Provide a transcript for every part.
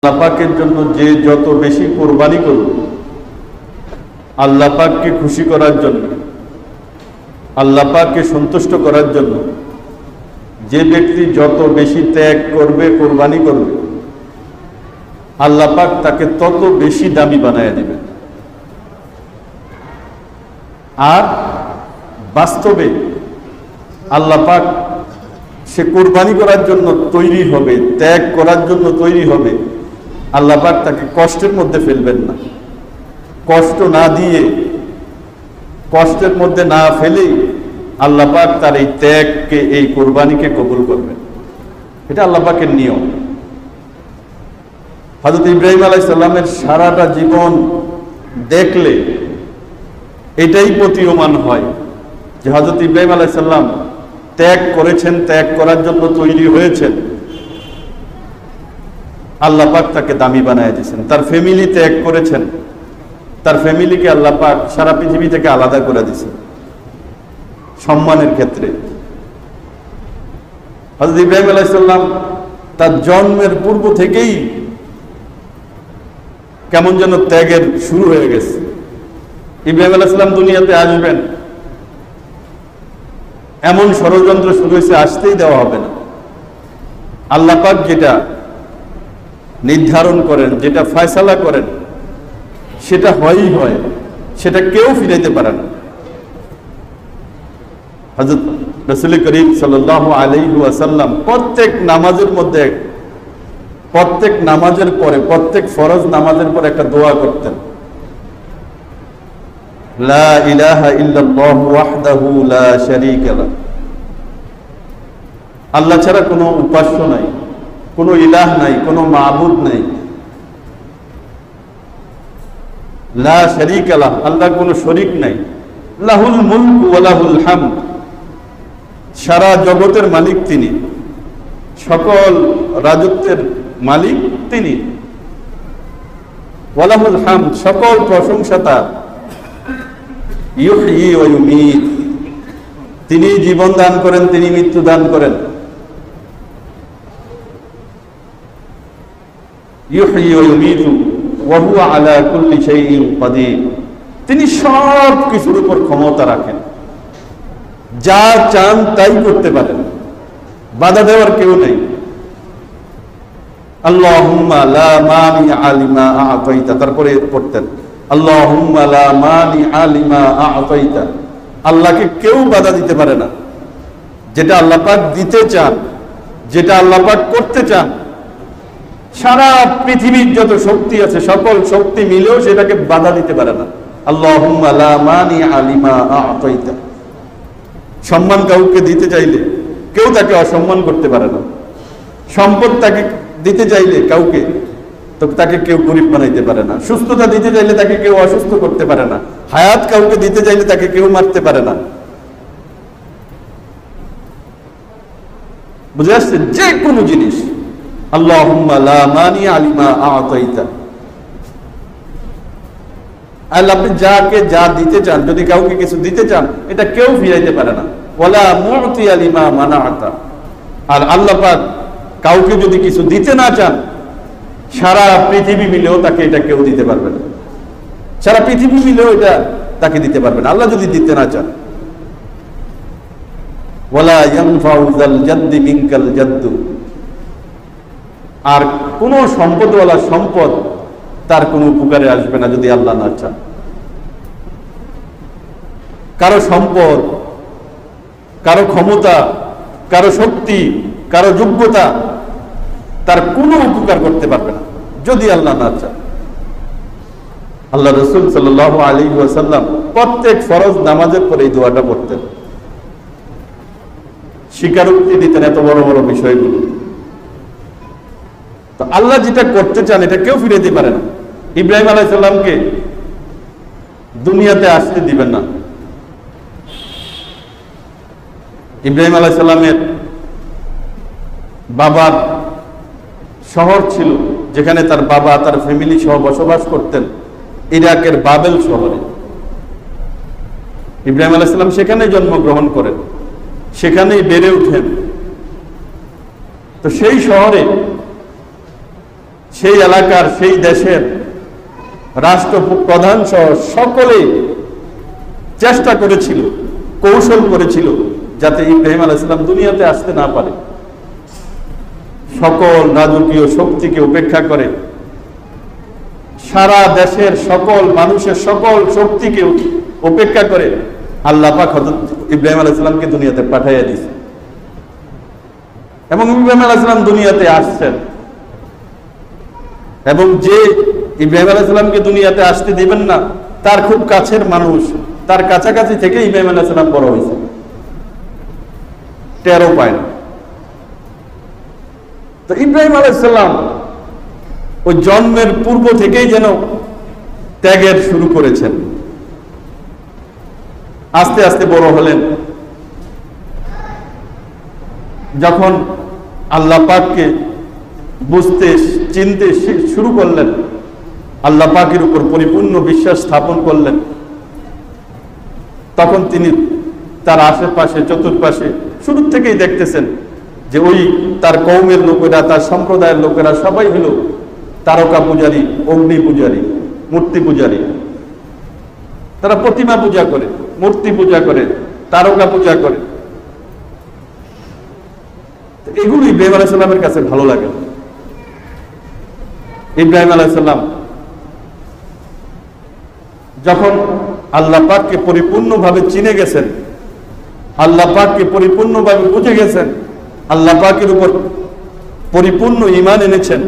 আল্লাহ পাকের জন্য যে যত বেশি কোরবানি করবে, আল্লাহ পাককে খুশি করার জন্য, আল্লাহ পাককে সন্তুষ্ট করার জন্য যে ব্যক্তি যত বেশি ত্যাগ করবে, কোরবানি করবে, আল্লাহ পাক তাকে তত বেশি দামি বানায় দিবেন। আর বাস্তবে আল্লাহ পাক সে কোরবানি করার জন্য তৈরি হবে, ত্যাগ করার জন্য তৈরি হবে, আল্লাহ পাক তাকে কষ্টের মধ্যে ফেলবেন না। কষ্ট না দিয়ে, কষ্টের মধ্যে না ফেলেই আল্লাহ পাক তার এই ত্যাগকে, এই কোরবানিকে কবুল করবেন। এটা আল্লাহ পাকের নিয়ম। হযরত ইব্রাহিম আলাইহিস সালামের সারাটা জীবন দেখলে এটাই প্রতীয়মান হয় যে হযরত ইব্রাহিম আলাইহিস সালাম ত্যাগ করেছেন, ত্যাগ করার জন্য তৈরি হয়েছেন। আল্লাহ পাক তাকে দামি বানায় দিয়েছেন। তার ফ্যামিলি ত্যাগ করেছেন, তার ফ্যামিলিকে আল্লাহ পাক সারা পৃথিবী থেকে আলাদা করে দিয়েছেন সম্মানের ক্ষেত্রে। হযরত ইব্রাহিম আলাইহিস সালাম তার জন্মের পূর্ব থেকেই কেমন যেন ত্যাগের শুরু হয়ে গেছে। ইব্রাহিম আলাইহিস সালাম দুনিয়াতে আসবেন, এমন ষড়যন্ত্র শুরু হয়েছে, আসতেই দেওয়া হবে না। আল্লাহ পাক যেটা নির্ধারণ করেন, যেটা ফয়সালা করেন, সেটা হয়ই হয়, সেটা কেউ ফিরাইতে পারে না। হযরত রাসূল করিম সাল্লাল্লাহু আলাইহি ওয়াসাল্লাম প্রত্যেক নামাজের মধ্যে, প্রত্যেক নামাজের পরে, প্রত্যেক ফরজ নামাজের পরে একটা দোয়া করতেন, লা ইলাহা ইল্লাল্লাহু ওয়াহদাহু লা শারীকা লাহু। আল্লাহ ছাড়া কোনো উপাস্য নাই, কোনো ইলাহ নাই, কোনো মাবুদ নাই। লা শারীকা লাহু, আল্লাহর কোনো শরীক নাই। লাহুল মুলকু ওয়া লাহুল হামদ, সারা জগতের মালিক তিনি, সকল রাজত্বের মালিক তিনি। ওয়া লাহুল হামদ, সকল প্রশংসা তার। ইউহয়ি ওয়া ইউমীত, তিনি জীবন দান করেন, তিনি মৃত্যু দান করেন। ইউহয়ি ওয়া ইউমীতু ওয়া হুয়া আলা কুল্লি শাইইন কাদির, তিনি সব কিছুর উপর ক্ষমতা রাখেন, যা চান তাই করতে পারেন, বাধা দেওয়ার কেউ নেই। আল্লাহুম্মা লা মানিআ লিমা আ'তাইতা, তারপরে পড়তেন আল্লাহুম্মা লা মানিআ লিমা আ'তাইতা, আল্লাহকে কেউ বাধা দিতে পারে না। যেটা আল্লাহ পাক দিতে চান, যেটা আল্লাহ পাক করতে চান, সারা পৃথিবীর যত শক্তি আছে, সকল শক্তি মিলেও সেটাকে বাধা দিতে পারে না। আল্লাহুম্মা লা মানিআ লিমা আ'তাইতা, সম্মান কাউকে দিতে চাইলে কেউ তাকে অসম্মান করতে পারে না। সম্পদ তাকে দিতে চাইলে কাউকে, তো তাকে কেউ গরিব বানাইতে পারে না। সুস্থতা দিতে চাইলে তাকে কেউ অসুস্থ করতে পারে না। হায়াত কাউকে দিতে চাইলে তাকে কেউ মারতে পারে না। বুঝে আসছে? যে কোনো জিনিস আল্লাহুম্মা লা মানিআ লিমা আ'তাইতা, আল্লাহ আপনি যাকে যা দিতে চান, যদি কাউকে কিছু দিতে চান, এটা কেউ ফিরাইতে পারে না। ওয়ালা মু'তিয়া লিমা মানা'তা, আর আল্লাহ পাক কাউকে যদি কিছু দিতে না চান, সারা পৃথিবী মিলেও তাকে এটা কেউ দিতে পারবে না। সারা পৃথিবী মিলেও এটা তাকে দিতে পারবে না, আল্লাহ যদি দিতে না চান। ওয়ালা ইয়ানফাউ যাল জাদ্দি মিনকাল জাদ্দু, আর কোন সম্পদওয়ালা সম্পদ তার কোনো উপকারে আসবে না যদি আল্লাহ না চান। কারো সম্পদ, কারো ক্ষমতা, কারো শক্তি, কারো যোগ্যতা তার কোনো উপকার করতে পারবে না যদি আল্লাহ না চান। আল্লাহ রাসূল সাল্লাল্লাহু আলাইহি ওয়াসাল্লাম প্রত্যেক ফরজ নামাজের পরে এই দোয়াটা পড়তেন, স্বীকারোক্তি দিতেন এত বড় বড় বিষয়গুলো। তো আল্লাহ যেটা করতে চান এটা কেউ ফিরাইতে পারে না। ইব্রাহিম আলাইহিস সালামকে দুনিয়াতে আসতে দিবেন না। ইব্রাহিম আলাইহিস সালামের বাবার শহর ছিল, যেখানে তার বাবা তার ফ্যামিলি সহ বসবাস করতেন, ইরাকের বাবেল শহরে। ইব্রাহিম আলাইহিস সালাম সেখানেই জন্মগ্রহণ করেন, সেখানেই বেড়ে ওঠেন। তো সেই শহরে সেই এলাকার, সেই দেশের রাষ্ট্রপ্রধান সহ সকলেই চেষ্টা করেছিল, কৌশল করেছিল যাতে ইব্রাহিম আলাইহিস সালাম দুনিয়াতে আসতে না পারে। সকল রাজকীয় শক্তিকে উপেক্ষা করে, সারা দেশের সকল মানুষের সকল শক্তিকে উপেক্ষা করে আল্লাহ পাক হযরত ইব্রাহিম আলাইহিস সালামকে দুনিয়াতে পাঠিয়ে দিয়েছে। এবং ইব্রাহিম আলাইহিস সালাম দুনিয়াতে আসছেন, এবং যে ইব্রাহিম আলাইহিস সালামকে দুনিয়াতে আসতে দিবেন না তার খুব কাছের মানুষ, তার কাছাকাছি থেকে ইব্রাহিম আলাইহিস সালাম বড় হয়েছে, টেরও পায় না। তো ইব্রাহিম আলাইহিস সালাম ওই জন্মের পূর্ব থেকেই যেন ত্যাগের শুরু করেছেন। আস্তে আস্তে বড় হলেন, যখন আল্লাহ পাককে বুঝতে চিনতে শুরু করলেন, আল্লাহ পাকের উপর পরিপূর্ণ বিশ্বাস স্থাপন করলেন, তখন তিনি তার আশেপাশে চতুর্পাশে শুরু থেকেই দেখতেছেন যে ওই তার কওমের লোকেরা, তার সম্প্রদায়ের লোকেরা সবাই হলো তারকা পূজারী, অগ্নি পূজারী, মূর্তি পূজারী। তারা প্রতিমা পূজা করে, মূর্তি পূজা করে, তারকা পূজা করে। এগুলো ইব্রাহিম আলাইহিস সালামের কাছে ভালো লাগে। ইব্রাহিম আলাইহিস সালাম যখন আল্লাহ পাককে পরিপূর্ণভাবে চিনে গেছেন, আল্লাহ পাককে পরিপূর্ণভাবে বুঝে গেছেন, আল্লাহ পাকের উপর পরিপূর্ণ ঈমান এনেছেন,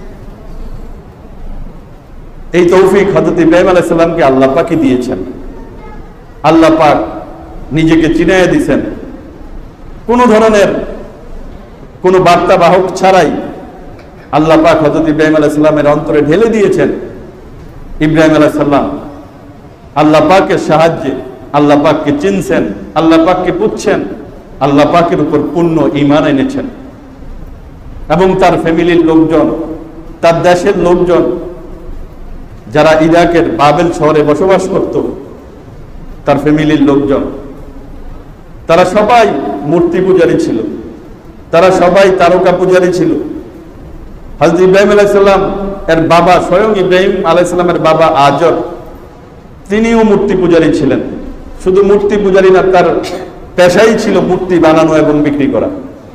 এই তৌফিক হযরত ইব্রাহিম আলাইহিস সালামকে আল্লাহ পাকই দিয়েছেন। আল্লাহ পাক নিজেকে চিনাইয়া দিয়েছেন, কোন ধরনের কোন বার্তা বাহক ছাড়াই আল্লাহ পাক হযরত ইব্রাহিম আলাইহিস সালামের অন্তরে ঢেলে দিয়েছেন। ইব্রাহিম আলাইহিস সালাম আল্লাহ পাকের সাহায্যে আল্লাহ পাককে চিনছেন, আল্লাহ পাককে বুঝছেন, আল্লাহ পাকের উপর পূর্ণ ঈমান এনেছেন। এবং তার ফ্যামিলির লোকজন, তার দেশের লোকজন যারা ইরাকের বাবেল শহরে বসবাস করত, তার ফ্যামিলির লোকজন, তারা সবাই মূর্তি পূজারী ছিল, তারা সবাই তারকা পূজারী ছিল। হযরত ইব্রাহিম আলাইহিস সালাম এর বাবা, স্বয়ং ইব্রাহিম আলাইহিস সালামের বাবা আজর, তিনিও মূর্তি পূজারী ছিলেন। শুধু মূর্তি পূজারী না, তার পেশাই ছিল মূর্তি বানানো এবং বিক্রি করা,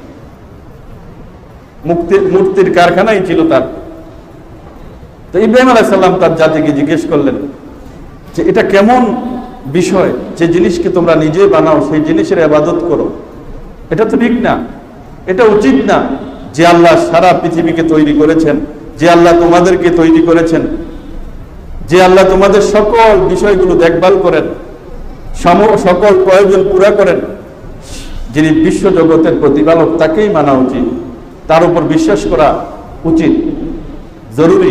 মূর্তির কারখানাই ছিল তার। তো ইব্রাহিম আলাইহিস সালাম তার জাতিকে জিজ্ঞেস করলেন যে এটা কেমন বিষয়, যে জিনিসকে তোমরা নিজে বানাও সেই জিনিসের ইবাদত করো, এটা তো ঠিক না, এটা উচিত না। যে আল্লাহ সারা পৃথিবীকে তৈরি করেছেন, যে আল্লাহ তোমাদেরকে তৈরি করেছেন, যে আল্লাহ তোমাদের সকল বিষয়গুলো দেখভাল করেন, সকল প্রয়োজন পুরা করেন, যিনি বিশ্ব জগতের প্রতিপালক, তাকেই মানা উচিত, তার উপর বিশ্বাস করা উচিত, জরুরি।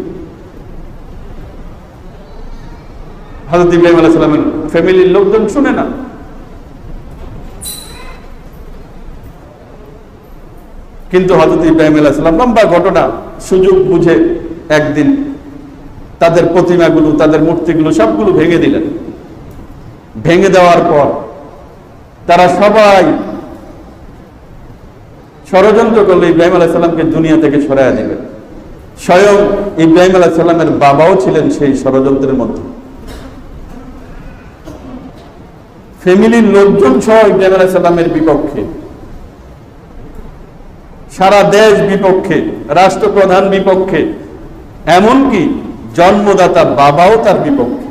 হযরত ইব্রাহিম আলাইহিস সালামের ফ্যামিলির লোকজন শুনে না। কিন্তু হযরত ইব্রাহিম আলাইহিস সালাম লম্বা ঘটনা, সুযোগ বুঝে একদিন তাদের প্রতিমাগুলো, তাদের মূর্তিগুলো সবগুলো ভেঙে দিলেন। ভেঙে দেওয়ার পর তারা সবাই ষড়যন্ত্র করলো ইব্রাহিম আলাইহিস সালামকে দুনিয়া থেকে সরাইয়া দিবেন। স্বয়ং ইব্রাহিম আলাইহিস সালামের বাবাও ছিলেন সেই ষড়যন্ত্রের মধ্যে। ফ্যামিলির লোকজন সহ ইব্রাহিম আলাইহিস সালামের বিপক্ষে, সারা দেশ বিপক্ষে, রাষ্ট্রপ্রধান বিপক্ষে, এমনকি জন্মদাতা বাবাও তার বিপক্ষে।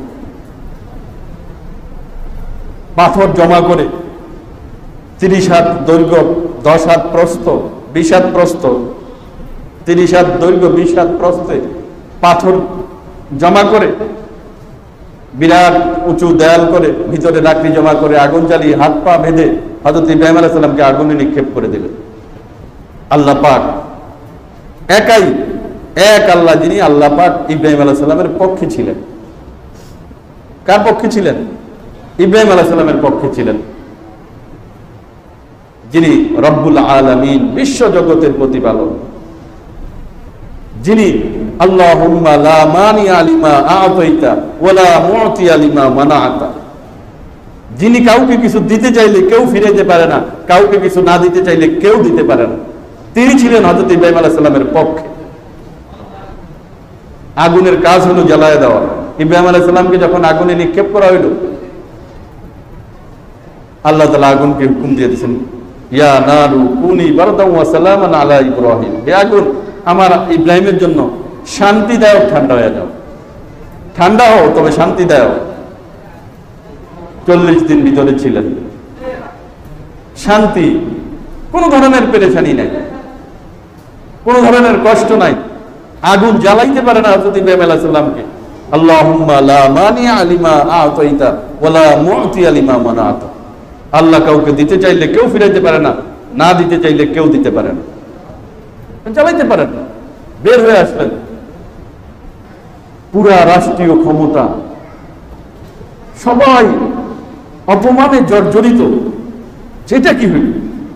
পাথর জমা করে 30 হাত দৈর্ঘ্য, 10 হাত প্রস্থ, 20 হাত প্রস্থ, 30 হাত দৈর্ঘ্য, 20 হাত প্রস্থে পাথর জমা করে, বিরাট উঁচু দেয়াল করে, ভিতরে লাকড়ি জমা করে, আগুন জ্বালিয়ে হাত পা বেঁধে হযরত ইব্রাহিম আলাইহিস সালামকে আগুনে নিক্ষেপ করে দিলেন। আল্লাহ পাক একাই, এক আল্লাহ, যিনি আল্লাহ পাক ইব্রাহিম আলাইহিস সালামের পক্ষে ছিলেন। কার পক্ষে ছিলেন? ইব্রাহিম আলাইহিস সালামের পক্ষে ছিলেন, যিনি রব্বুল আলামিন, বিশ্ব জগতের প্রতিপালক, যিনি আল্লাহুম্মা লা মানিআ লিমা আ'তাইতা ওয়া লা মু'তিয়া লিমা মানা'তা, যিনি কাউকে কিছু দিতে চাইলে কেউ ফিরে যেতে পারে না, কাউকে কিছু না দিতে চাইলে কেউ দিতে পারে না, তিনি ছিলেন হযরত ইব্রাহিম আলাইহিস সালামের পক্ষে। আগুনের কাজ হলো জ্বালায় দেওয়া। ইব্রাহিম আলাইহিস সালামকে যখন আগুনে নিক্ষেপ করা হইল, আল্লাহ তাআলা আগুনকে হুকুম দিয়ে দিয়েছেন, ইয়া নারু কুনি বারদান ওয়া সালামান আলা ইব্রাহিম, হে আগুন আমার ইব্রাহিমের জন্য শান্তিদায়ক ঠান্ডা হয়ে যাও, ঠান্ডা হও তবে শান্তিদায়ক। 40 দিন ভিতরে ছিলেন, শান্তি, কোন ধরনের পেরেশানি নাই, কোন ধরনের কষ্ট নাই। আগুন জ্বালাইতে পারে না হযরত ইব্রাহিম আলাইহিস সালামকে। আল্লাহুম্মা লা মানিআ লিমা আ'তাইতা ওয়া লা মু'তিয়া লিমা মানা'তা। আল্লাহ কাউকে দিতে চাইলে কেউ ফিরাইতে পারে না, না দিতে চাইলে কেউ দিতে পারে না, জ্বালাইতে পারেন না। বের হয়ে আসলেন, পুরা রাষ্ট্রীয় ক্ষমতা সবাই অপমানে জর্জরিত। সেটা কি হইল?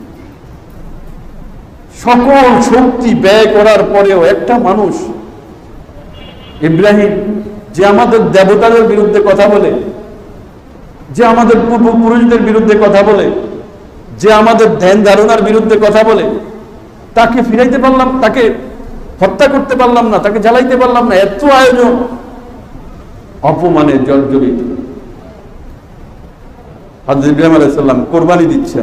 সকল শক্তি ব্যয় করার পরেও একটা মানুষ, ইব্রাহিম, যে আমাদের দেবতাদের বিরুদ্ধে কথা বলে, যে আমাদের পূর্বপুরুষদের বিরুদ্ধে কথা বলে, যে আমাদের ধ্যান ধারণার বিরুদ্ধে কথা বলে, তাকে ফিরাইতে পারলাম, তাকে হত্যা করতে পারলাম না, তাকে জ্বালাইতে পারলাম না। এত আয়োজন, অপমানে জর্জরিত। হযরত ইব্রাহিম আলাইহিস সালাম কোরবানি দিচ্ছেন,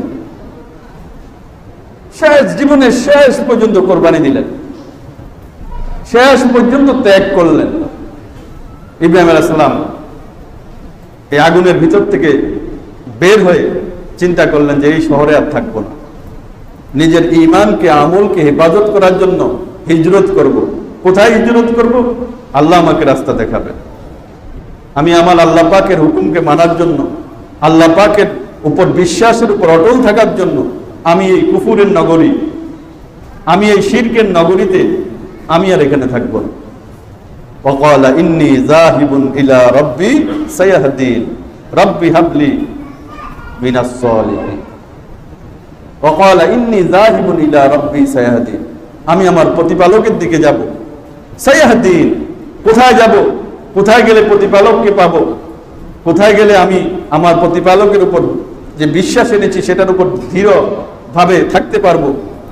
শেষ জীবনে শেষ পর্যন্ত কোরবানি দিলেন, শেষ পর্যন্ত ত্যাগ করলেন। ইব্রাহিম আলাইহিস সালাম এই আগুনের ভিতর থেকে বের হয়ে চিন্তা করলেন যে এই শহরে আর থাকবো না, নিজের ঈমানকে, আমলকে হেফাজত করার জন্য হিজরত করব। কোথায় হিজরত করব? আল্লাহ আমাকে রাস্তা দেখাবে। আমি আমার আল্লাহ পাকের হুকুমকে মানার জন্য, আল্লাহ পাকের উপর বিশ্বাসের উপর অটল থাকার জন্য আমি এই কুফুরের নগরী, আমি এই শিরকের নগরীতে আমি আর এখানে থাকবো না। وقال إني ذاهب إلى ربي سيهدين ربي هب لي من الصالحين وقال إني ذاهب إلى ربي سيهدين। আমি আমার প্রতিপালকের দিকে যাব। সাইয়াহদিন, কোথায় যাব? কোথায় গেলে প্রতিপালককে পাবো? কোথায় গেলে আমি আমার প্রতিপালকের উপর যে বিশ্বাস এনেছি সেটার উপর দৃঢ়ভাবে থাকতে পারবো?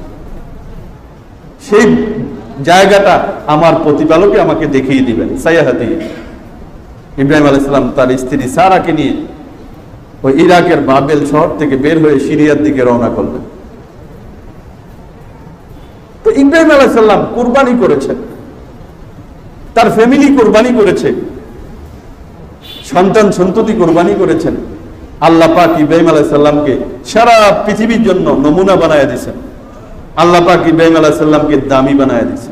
সেই জায়গাটা আমার প্রতিপালকে আমাকে দেখিয়ে দিবেন। সাইয়াহদিন। ইব্রাহিম আলাইহিস সালাম তার স্ত্রী সারাকে নিয়ে ওই ইরাকের বাবেল শহর থেকে বের হয়ে সিরিয়ার দিকে রওনা করলেন। তো ইব্রাহিম আলাইহিস সালাম কুরবানি করেছেন, তার ফ্যামিলি কুরবানি করেছে, সন্তান সন্ততি কুরবানি করেছেন। আল্লাহ পাক ইব্রাহিম আলাইহিস সালামকে সারা পৃথিবীর জন্য নমুনা বানায় দিয়েছেন। আল্লাহ পাক ইব্রাহিম আলাইহিস সালামকে দামি বানায় দিয়েছেন।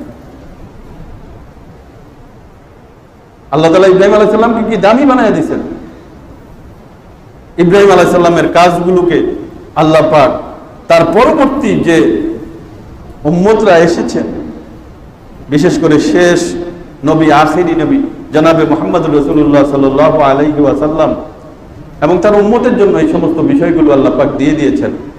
আল্লাহ তাআলা ইব্রাহিম আলাইহিস সালামকে কি দামি বানায় দিয়েছেন। ইব্রাহিম আলাইহিস সালামের কাজগুলোকে আল্লাহ পাক তার পরবর্তী যে উম্মতরা এসেছেন, বিশেষ করে শেষ নবী, আখিরি নবী জনাবে মুহাম্মদ রাসূলুল্লাহ সাল্লাল্লাহু আলাইহি ওয়াসাল্লাম এবং তার উম্মতের জন্য এই সমস্ত বিষয়গুলো আল্লাহ পাক দিয়ে দিয়েছেন।